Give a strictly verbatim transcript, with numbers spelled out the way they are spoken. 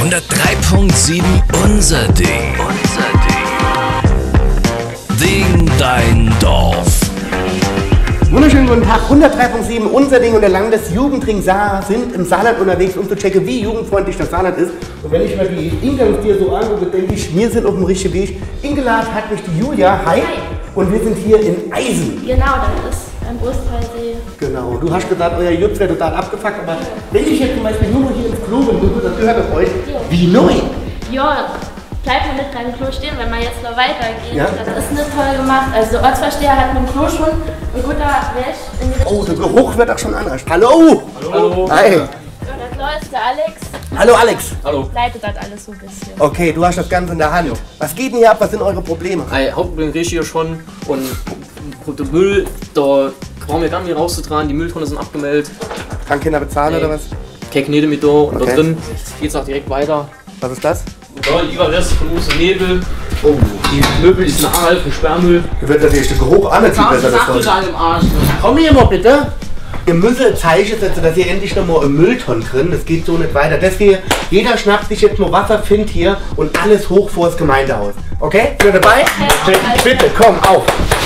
hundertdrei Punkt sieben unser Ding. Unser Ding. Ding dein Dorf. Wunderschönen guten Tag, hundertdrei Punkt sieben, unser Ding und der Landesjugendring Saar sind im Saarland unterwegs, um zu checken, wie jugendfreundlich das Saarland ist. Und wenn ich mir die Inga und dir so angucke, denke ich, wir sind auf dem richtigen Weg. Eingeladen hat mich die Julia, hi. Hi. Und wir sind hier in Eisen. Genau, das ist ein Brustfallsee. Genau, du hast gesagt, euer Jutz wäre total abgefuckt, aber wenn ich jetzt zum Beispiel nur hier ins Klo bin, das gehört auf euch, jo. Wie neu. Ja, bleibt man nicht beim Klo stehen, wenn man jetzt noch weitergeht. Ja? Das ist nicht toll gemacht. Also der Ortsvorsteher hat mit dem Klo schon ein guter Wäsch in die Oh, der Geruch wird auch schon anders. Hallo! Hallo! Hi! So, das läuft der Alex. Hallo Alex! Hallo! Leitet das alles so ein bisschen. Okay, du hast das Ganze in der Hand. Was geht denn hier ab? Was sind eure Probleme? Ein Hauptproblem kriege ich hier schon und der Müll, da brauchen wir gar nicht rauszutragen, die Mülltonnen sind abgemeldet. Kann Kinder bezahlen Nee. oder was? Keine Knete mit da und Okay. da drin geht's auch direkt weiter. Was ist das? Da die Überreste von unserem Nebel. Oh, die Möbel ist eine Aal für Sperrmüll. Da wird natürlich der Geruch auch nicht viel besser. Das Zeug. im Arsch. Komm hier mal bitte! Ihr müsst ein Zeichen setzen, dass ihr endlich noch mal eine Mülltonne drin. Das geht so nicht weiter. Deswegen, jeder schnappt sich jetzt mal Wasser, findet hier und alles hoch vor das Gemeindehaus. Okay? Seid ihr dabei? Ja. Bitte, komm, auf!